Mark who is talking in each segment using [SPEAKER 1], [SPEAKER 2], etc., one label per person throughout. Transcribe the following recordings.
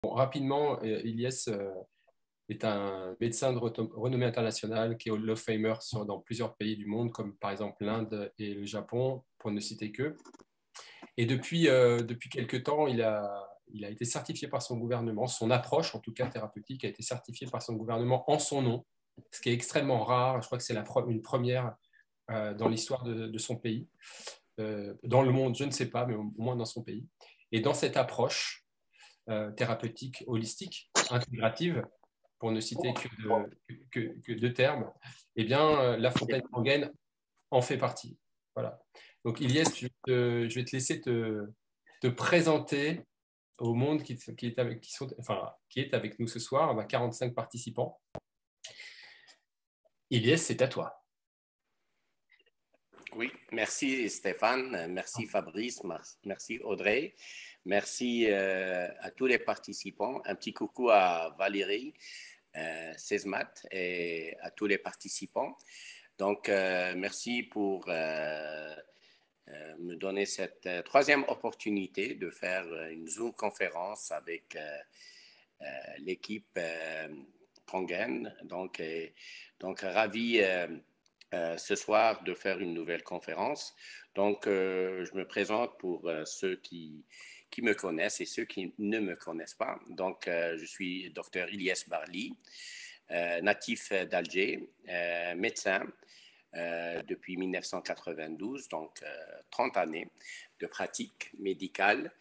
[SPEAKER 1] Bon, rapidement, Ilyes est un médecin de renommée internationale qui est Hall of Famer dans plusieurs pays du monde, comme par exemple l'Inde et le Japon, pour ne citer que. Et depuis quelques temps, il a été certifié par son gouvernement. Son approche, en tout cas thérapeutique, a été certifiée par son gouvernement en son nom, ce qui est extrêmement rare. Je crois que c'est une première dans l'histoire de son pays. Dans le monde, je ne sais pas, mais au moins dans son pays. Et dans cette approche thérapeutique, holistique, intégrative, pour ne citer que deux termes, eh bien, La Fontaine Sanguine en fait partie. Voilà. Donc, Ilyes, je vais te laisser te présenter au monde qui est avec nous ce soir. On a 45 participants. Ilyes, c'est à toi.
[SPEAKER 2] Oui, merci Stéphane, merci Fabrice, merci Audrey, merci à tous les participants. Un petit coucou à Valérie, Sesmat et à tous les participants. Donc, merci pour me donner cette troisième opportunité de faire une Zoom conférence avec l'équipe Kongen. Donc, ravi ce soir de faire une nouvelle conférence. Donc, je me présente pour ceux qui me connaissent et ceux qui ne me connaissent pas. Donc, je suis Dr Ilyes Barli, natif d'Alger, médecin depuis 1992, donc 30 années de pratique médicale.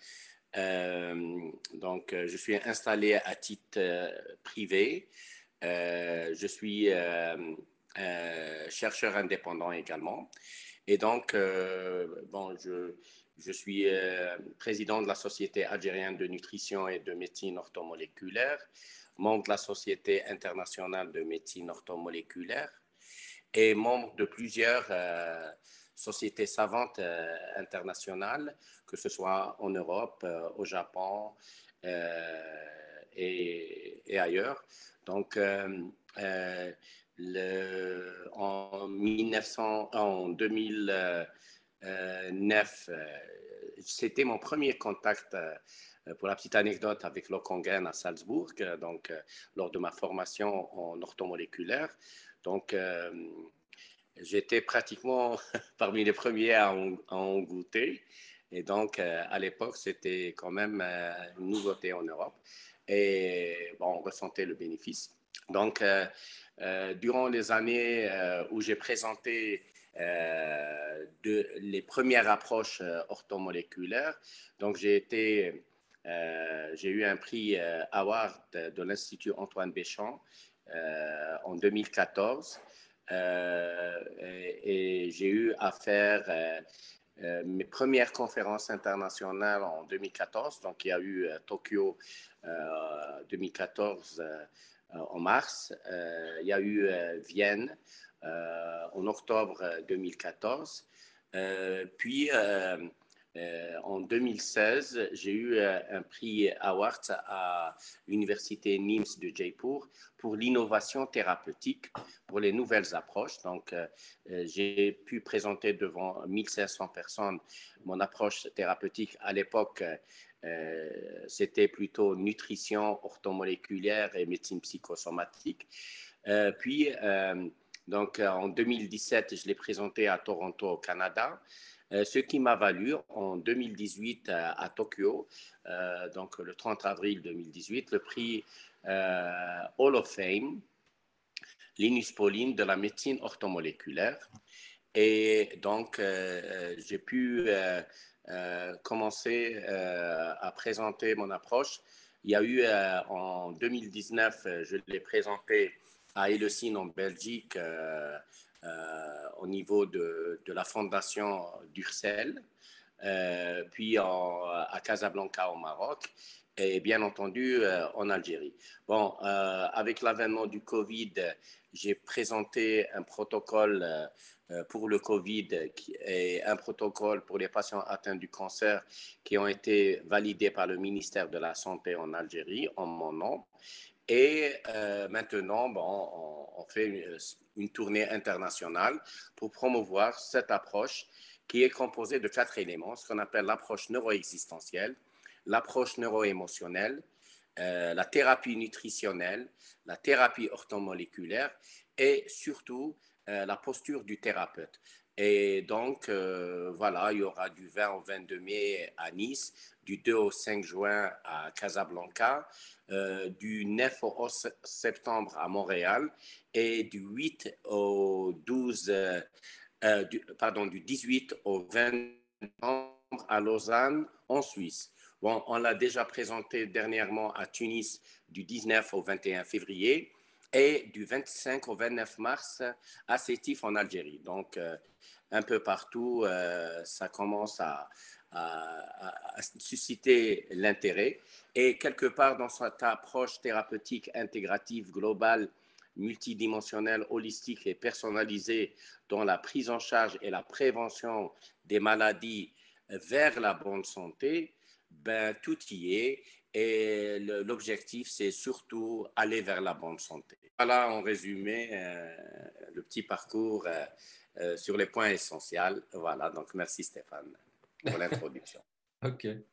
[SPEAKER 2] Donc, je suis installé à titre privé. Je suis chercheur indépendant également. Et donc, bon, je suis président de la Société algérienne de nutrition et de médecine orthomoléculaire, membre de la Société internationale de médecine orthomoléculaire et membre de plusieurs sociétés savantes internationales, que ce soit en Europe, au Japon et ailleurs. Donc, en 2009, c'était mon premier contact, pour la petite anecdote, avec Lokongen à Salzbourg, donc lors de ma formation en orthomoléculaire. Donc, j'étais pratiquement parmi les premiers à en goûter. Et donc, à l'époque, c'était quand même une nouveauté en Europe. Et bon, on ressentait le bénéfice. Donc, durant les années où j'ai présenté les premières approches orthomoléculaires, donc j'ai eu un prix Award de l'Institut Antoine Béchamp en 2014. Et j'ai eu à faire mes premières conférences internationales en 2014. Donc, il y a eu Tokyo 2014 en mars. Il y a eu Vienne en octobre 2014. Puis, en 2016, j'ai eu un prix Award à l'université NIMS de Jaipur pour l'innovation thérapeutique, pour les nouvelles approches. Donc, j'ai pu présenter devant 1500 personnes mon approche thérapeutique. À l'époque, c'était plutôt nutrition orthomoléculaire et médecine psychosomatique. Puis, donc, en 2017, je l'ai présenté à Toronto, au Canada. Ce qui m'a valu en 2018 à Tokyo, donc le 30 avril 2018, le prix Hall of Fame, Linus Pauling de la médecine orthomoléculaire. Et donc, j'ai pu commencer à présenter mon approche. Il y a eu en 2019, je l'ai présenté à Helsinki en Belgique, au niveau de la fondation d'Ursel, puis à Casablanca au Maroc et bien entendu en Algérie. Bon, avec l'avènement du Covid, j'ai présenté un protocole pour le Covid et un protocole pour les patients atteints du cancer qui ont été validés par le ministère de la Santé en Algérie en mon nom. Et maintenant, bon, on fait une tournée internationale pour promouvoir cette approche qui est composée de 4 éléments, ce qu'on appelle l'approche neuro-existentielle, l'approche neuro-émotionnelle, la thérapie nutritionnelle, la thérapie orthomoléculaire et surtout la posture du thérapeute. Et donc, voilà, il y aura du 20 au 22 mai à Nice, du 2 au 5 juin à Casablanca, du 9 au 11 septembre à Montréal et du 8 au 12, du 18 au 20 septembre à Lausanne, en Suisse. Bon, on l'a déjà présenté dernièrement à Tunis du 19 au 21 février et du 25 au 29 mars à Sétif en Algérie. Donc, un peu partout, ça commence à susciter l'intérêt. Et quelque part dans cette approche thérapeutique intégrative, globale, multidimensionnelle, holistique et personnalisée dans la prise en charge et la prévention des maladies vers la bonne santé, ben, tout y est. Et l'objectif, c'est surtout aller vers la bonne santé. Voilà en résumé le petit parcours sur les points essentiels. Voilà, donc merci Stéphane pour l'introduction.
[SPEAKER 1] Ok.